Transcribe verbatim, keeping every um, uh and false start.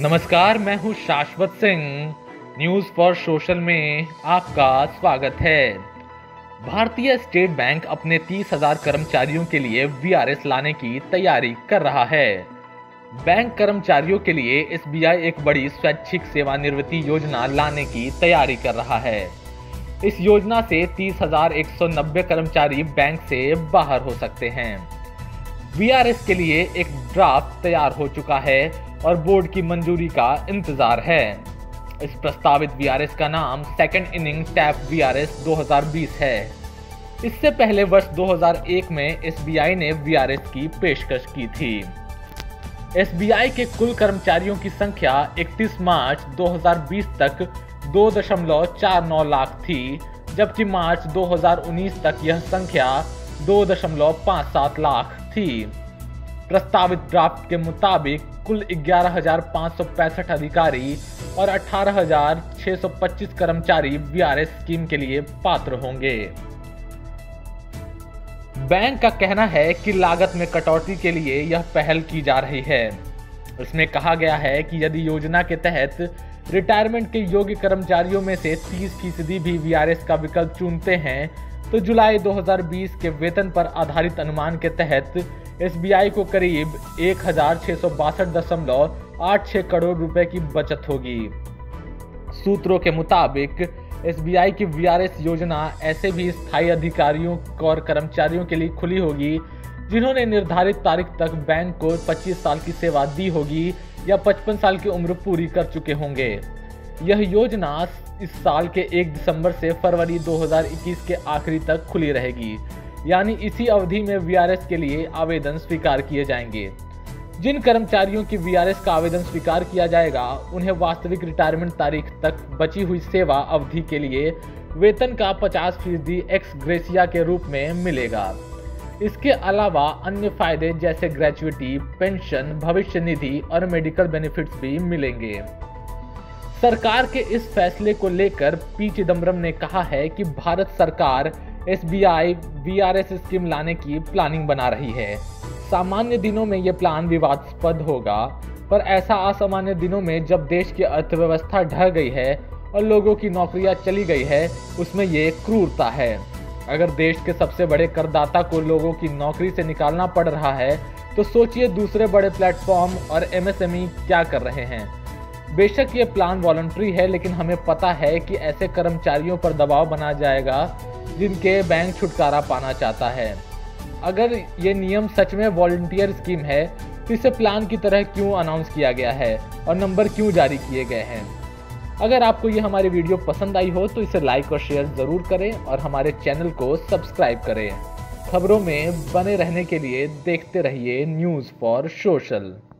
नमस्कार, मैं हूं शाश्वत सिंह। न्यूज़ फॉर सोशल में आपका स्वागत है। भारतीय स्टेट बैंक अपने तीस हज़ार कर्मचारियों के लिए वीआरएस लाने की तैयारी कर रहा है। बैंक कर्मचारियों के लिए एसबीआई एक बड़ी स्वैच्छिक सेवानिवृत्ति योजना लाने की तैयारी कर रहा है। इस योजना से तीस हज़ार एक सौ नब्बे कर्मचारी बैंक से बाहर हो सकते हैं। वीआरएस के लिए एक ड्राफ्ट तैयार हो चुका है और बोर्ड की मंजूरी का इंतजार है। इस प्रस्तावित वीआरएस का नाम सेकंड इनिंग टैप वीआरएस दो हज़ार बीस है। इससे पहले वर्ष दो हज़ार एक में एसबीआई ने वीआरएस की पेशकश की थी। एसबीआई के कुल कर्मचारियों की संख्या इकतीस मार्च दो हज़ार बीस तक दो दशमलव चार नौ लाख थी, जबकि मार्च दो हज़ार उन्नीस तक यह संख्या दो दशमलव पाँच सात लाख थी। प्रस्तावित ड्राफ्ट के मुताबिक कुल ग्यारह हज़ार पाँच सौ पैंसठ अधिकारी और अठारह हज़ार छह सौ पच्चीस कर्मचारी वीआरएस स्कीम के लिए पात्र होंगे। बैंक का कहना है कि लागत में कटौती के लिए यह पहल की जा रही है। इसमें कहा गया है कि यदि योजना के तहत रिटायरमेंट के योग्य कर्मचारियों में से तीस फीसदी भी वीआरएस का विकल्प चुनते हैं तो जुलाई दो हज़ार बीस के वेतन पर आधारित अनुमान के तहत एसबीआई को करीब एक हजार छह सौ बासठ दशमलव आठ छह करोड़ रुपए की बचत होगी। सूत्रों के मुताबिक एसबीआई की वीआरएस योजना ऐसे भी स्थायी अधिकारियों और कर्मचारियों के लिए खुली होगी जिन्होंने निर्धारित तारीख तक बैंक को पच्चीस साल की सेवा दी होगी या पचपन साल की उम्र पूरी कर चुके होंगे। यह योजना इस साल के एक दिसंबर से फरवरी दो हज़ार इक्कीस के आखिरी तक खुली रहेगी, यानी इसी अवधि में वीआरएस के लिए आवेदन स्वीकार किए जाएंगे। जिन कर्मचारियों की वीआरएस का आवेदन स्वीकार किया जाएगा उन्हें वास्तविक रिटायरमेंट तारीख तक बची हुई सेवा अवधि के लिए वेतन का पचास फीसदी एक्स ग्रेसिया के रूप में मिलेगा। इसके अलावा अन्य फायदे जैसे ग्रेचुइटी, पेंशन, भविष्य निधि और मेडिकल बेनिफिट्स भी मिलेंगे। सरकार के इस फैसले को लेकर पी चिदम्बरम ने कहा है कि भारत सरकार एसबीआई वीआरएस स्कीम लाने की प्लानिंग बना रही है। सामान्य दिनों में ये प्लान विवादास्पद होगा, पर ऐसा असामान्य दिनों में जब देश की अर्थव्यवस्था ढह गई है और लोगों की नौकरियां चली गई है, उसमें ये क्रूरता है। अगर देश के सबसे बड़े करदाता को लोगों की नौकरी से निकालना पड़ रहा है तो सोचिए दूसरे बड़े प्लेटफॉर्म और एमएसएमई क्या कर रहे हैं। बेशक ये प्लान वॉलंटरी है, लेकिन हमें पता है कि ऐसे कर्मचारियों पर दबाव बना जाएगा जिनके बैंक छुटकारा पाना चाहता है। अगर ये नियम सच में वॉलंटियर स्कीम है तो इसे प्लान की तरह क्यों अनाउंस किया गया है और नंबर क्यों जारी किए गए हैं। अगर आपको ये हमारी वीडियो पसंद आई हो तो इसे लाइक और शेयर ज़रूर करें और हमारे चैनल को सब्सक्राइब करें। खबरों में बने रहने के लिए देखते रहिए न्यूज़ फॉर सोशल।